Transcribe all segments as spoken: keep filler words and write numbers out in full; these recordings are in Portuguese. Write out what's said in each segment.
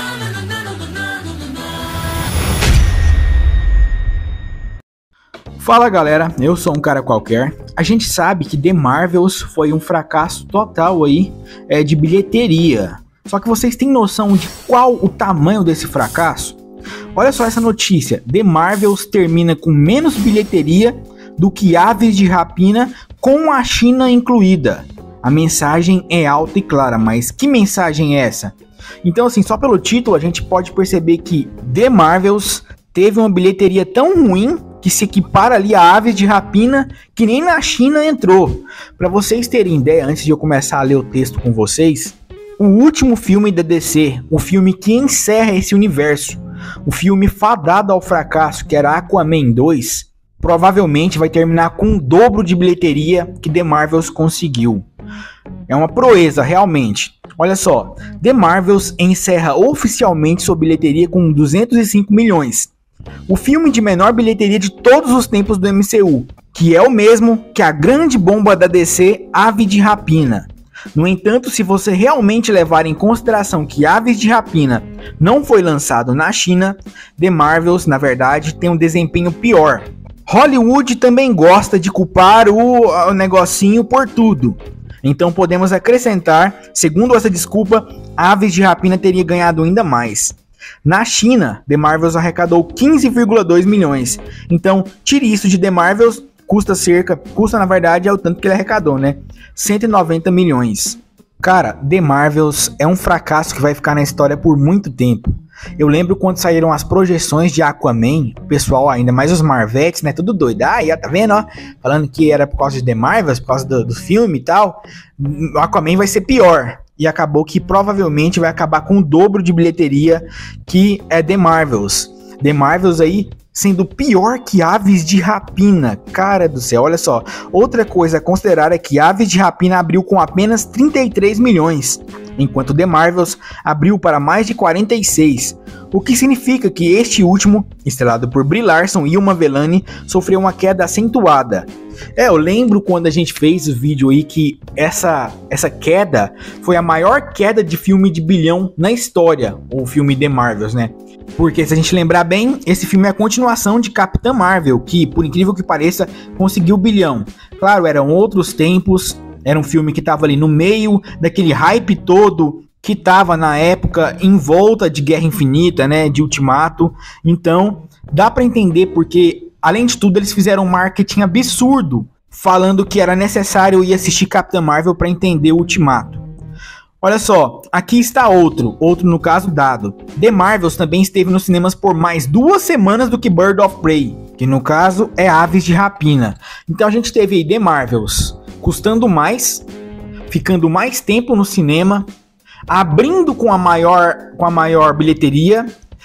Fala galera, eu sou um cara qualquer. A gente sabe que The Marvels foi um fracasso total aí é, de bilheteria. Só que vocês têm noção de qual o tamanho desse fracasso? Olha só essa notícia, The Marvels termina com menos bilheteria do que Aves de Rapina, com a China incluída. A mensagem é alta e clara, mas que mensagem é essa? Então assim, só pelo título a gente pode perceber que The Marvels teve uma bilheteria tão ruim que se equipara ali a Aves de Rapina, que nem na China entrou. Para vocês terem ideia, antes de eu começar a ler o texto com vocês, o último filme da D C, o filme que encerra esse universo, o filme fadado ao fracasso, que era Aquaman dois, provavelmente vai terminar com o dobro de bilheteria que The Marvels conseguiu. É uma proeza, realmente. Olha só, The Marvels encerra oficialmente sua bilheteria com duzentos e cinco milhões. O filme de menor bilheteria de todos os tempos do M C U, que é o mesmo que a grande bomba da D C, Aves de Rapina. No entanto, se você realmente levar em consideração que Aves de Rapina não foi lançado na China, The Marvels, na verdade, tem um desempenho pior. Hollywood também gosta de culpar o, o negocinho por tudo. Então podemos acrescentar, segundo essa desculpa, Aves de Rapina teria ganhado ainda mais. Na China, The Marvels arrecadou quinze vírgula dois milhões. Então, tire isso de The Marvels, custa cerca, custa na verdade é o tanto que ele arrecadou, né? cento e noventa milhões. Cara, The Marvels é um fracasso que vai ficar na história por muito tempo. Eu lembro quando saíram as projeções de Aquaman, o pessoal, ainda mais os Marvetes, né, tudo doido. Ah, já tá vendo, ó, falando que era por causa de The Marvels, por causa do, do filme e tal. O Aquaman vai ser pior. E acabou que provavelmente vai acabar com o dobro de bilheteria que é The Marvels. The Marvels aí sendo pior que Aves de Rapina. Cara do céu, olha só. Outra coisa a considerar é que Aves de Rapina abriu com apenas trinta e três milhões, enquanto The Marvels abriu para mais de quarenta e seis. O que significa que este último, estrelado por Brie Larson e Uma Velani, sofreu uma queda acentuada. É, eu lembro quando a gente fez o vídeo aí que essa, essa queda foi a maior queda de filme de bilhão na história, o filme The Marvels, né? Porque se a gente lembrar bem, esse filme é a continuação de Capitã Marvel, que por incrível que pareça, conseguiu bilhão. Claro, eram outros tempos, era um filme que estava ali no meio daquele hype todo que estava na época em volta de Guerra Infinita, né, de Ultimato. Então, dá para entender porque, além de tudo, eles fizeram um marketing absurdo, falando que era necessário ir assistir Capitã Marvel para entender o Ultimato. Olha só, aqui está outro, outro no caso dado. The Marvels também esteve nos cinemas por mais duas semanas do que Birds of Prey, que no caso é Aves de Rapina. Então a gente teve aí The Marvels custando mais, ficando mais tempo no cinema, abrindo com a maior, com a maior bilheteria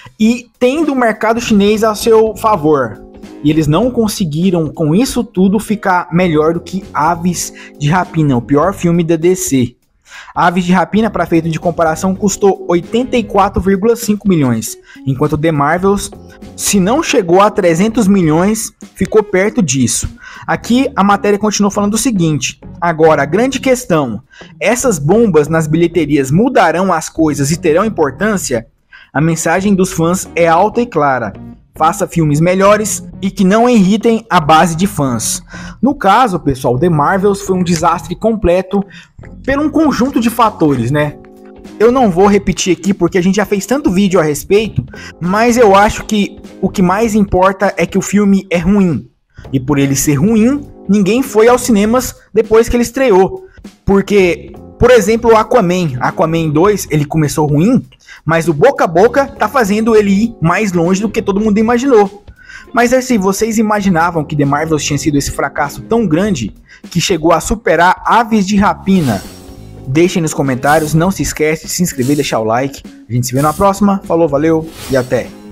e tendo o mercado chinês a seu favor. E eles não conseguiram, com isso tudo, ficar melhor do que Aves de Rapina, o pior filme da D C. Aves de Rapina, para efeito de comparação, custou oitenta e quatro vírgula cinco milhões, enquanto The Marvels, se não chegou a trezentos milhões, ficou perto disso. Aqui a matéria continua falando o seguinte: agora, a grande questão, essas bombas nas bilheterias mudarão as coisas e terão importância? A mensagem dos fãs é alta e clara: faça filmes melhores e que não irritem a base de fãs. No caso, pessoal, The Marvels foi um desastre completo por um conjunto de fatores, né? Eu não vou repetir aqui porque a gente já fez tanto vídeo a respeito, mas eu acho que o que mais importa é que o filme é ruim. E por ele ser ruim, ninguém foi aos cinemas depois que ele estreou. Porque, por exemplo, o Aquaman, Aquaman dois, ele começou ruim, mas o boca a boca tá fazendo ele ir mais longe do que todo mundo imaginou. Mas assim, vocês imaginavam que The Marvels tinha sido esse fracasso tão grande que chegou a superar Aves de Rapina? Deixem nos comentários, não se esquece de se inscrever e deixar o like. A gente se vê na próxima, falou, valeu e até!